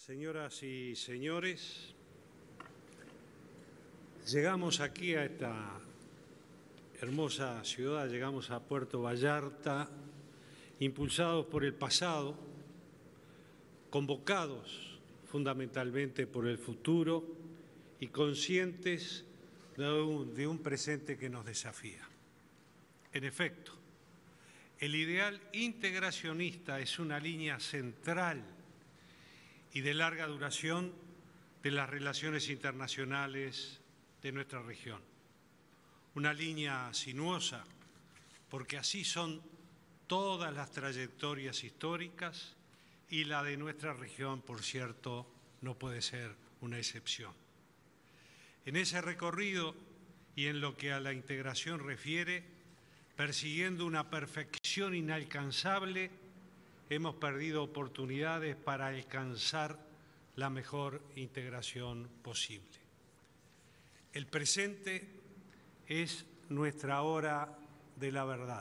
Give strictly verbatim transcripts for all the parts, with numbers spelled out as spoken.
Señoras y señores, llegamos aquí a esta hermosa ciudad, llegamos a Puerto Vallarta, impulsados por el pasado, convocados fundamentalmente por el futuro y conscientes de un, de un presente que nos desafía. En efecto, el ideal integracionista es una línea central y de larga duración de las relaciones internacionales de nuestra región. Una línea sinuosa, porque así son todas las trayectorias históricas y la de nuestra región, por cierto, no puede ser una excepción. En ese recorrido y en lo que a la integración refiere, persiguiendo una perfección inalcanzable, hemos perdido oportunidades para alcanzar la mejor integración posible. El presente es nuestra hora de la verdad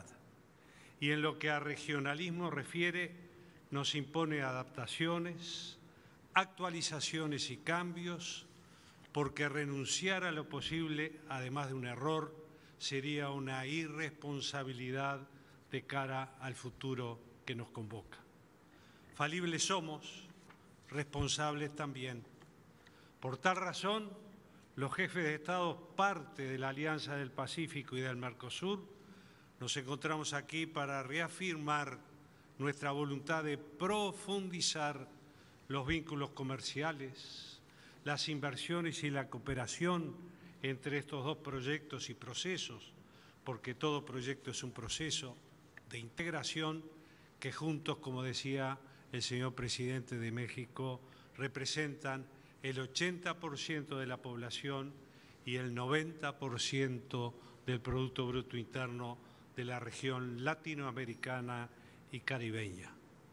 y en lo que a regionalismo refiere nos impone adaptaciones, actualizaciones y cambios, porque renunciar a lo posible, además de un error, sería una irresponsabilidad de cara al futuro que nos convoca. Falibles somos, responsables también. Por tal razón, los jefes de Estado, parte de la Alianza del Pacífico y del Mercosur, nos encontramos aquí para reafirmar nuestra voluntad de profundizar los vínculos comerciales, las inversiones y la cooperación entre estos dos proyectos y procesos, porque todo proyecto es un proceso de integración que juntos, como decía el señor presidente de México, representan el ochenta por ciento de la población y el noventa por ciento del Producto Bruto Interno de la región latinoamericana y caribeña.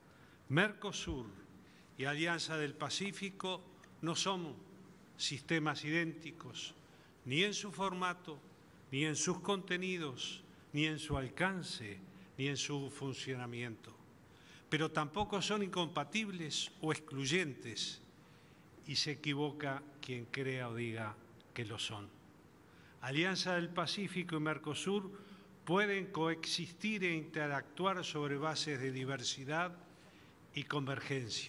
Mercosur y Alianza del Pacífico no son sistemas idénticos, ni en su formato, ni en sus contenidos, ni en su alcance, ni en su funcionamiento. Pero tampoco son incompatibles o excluyentes, y se equivoca quien crea o diga que lo son. Alianza del Pacífico y Mercosur pueden coexistir e interactuar sobre bases de diversidad y convergencia.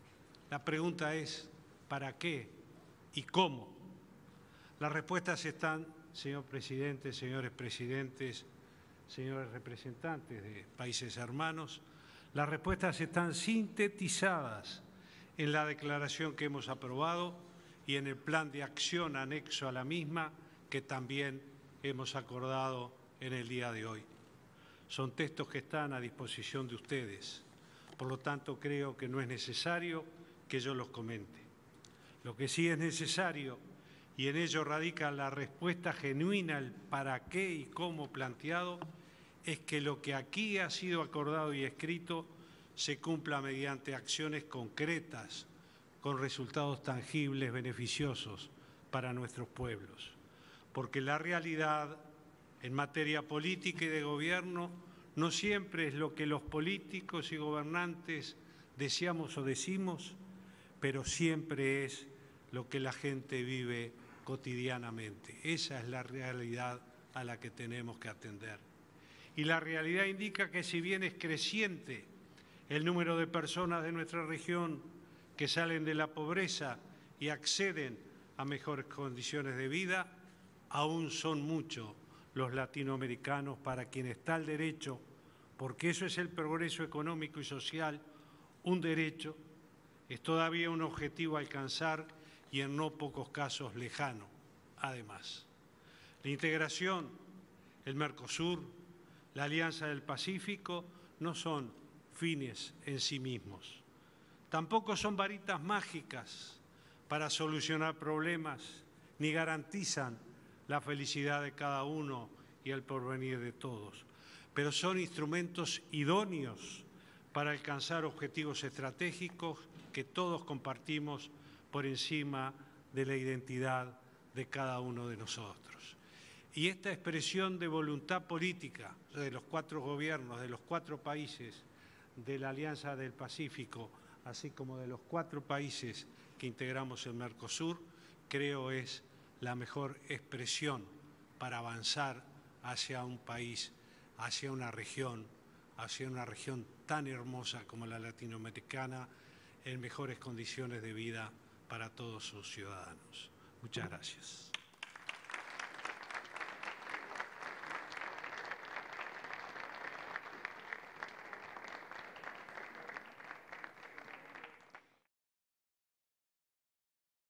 La pregunta es, ¿para qué y cómo? Las respuestas están, señor presidente, señores presidentes, señores representantes de países hermanos, las respuestas están sintetizadas en la declaración que hemos aprobado y en el plan de acción anexo a la misma que también hemos acordado en el día de hoy. Son textos que están a disposición de ustedes, por lo tanto creo que no es necesario que yo los comente. Lo que sí es necesario, y en ello radica la respuesta genuina al para qué y cómo planteado, es que lo que aquí ha sido acordado y escrito se cumpla mediante acciones concretas, con resultados tangibles, beneficiosos para nuestros pueblos. Porque la realidad en materia política y de gobierno no siempre es lo que los políticos y gobernantes deseamos o decimos, pero siempre es lo que la gente vive cotidianamente. Esa es la realidad a la que tenemos que atender. Y la realidad indica que si bien es creciente el número de personas de nuestra región que salen de la pobreza y acceden a mejores condiciones de vida, aún son muchos los latinoamericanos para quienes tal derecho, porque eso es el progreso económico y social, un derecho, es todavía un objetivo a alcanzar y en no pocos casos lejano, además. La integración, el Mercosur, la Alianza del Pacífico no son fines en sí mismos. Tampoco son varitas mágicas para solucionar problemas, ni garantizan la felicidad de cada uno y el porvenir de todos, pero son instrumentos idóneos para alcanzar objetivos estratégicos que todos compartimos por encima de la identidad de cada uno de nosotros. Y esta expresión de voluntad política de los cuatro gobiernos, de los cuatro países de la Alianza del Pacífico, así como de los cuatro países que integramos el Mercosur, creo es la mejor expresión para avanzar hacia un país, hacia una región, hacia una región tan hermosa como la latinoamericana, en mejores condiciones de vida para todos sus ciudadanos. Muchas gracias.